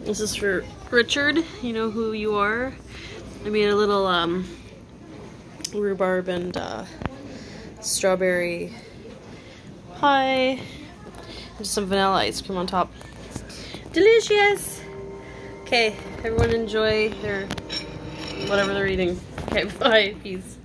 This is for Richard, you know who you are. I made a little rhubarb and strawberry pie. Just some vanilla ice cream on top. Delicious! Okay, everyone enjoy their whatever they're eating. Okay, bye. Peace.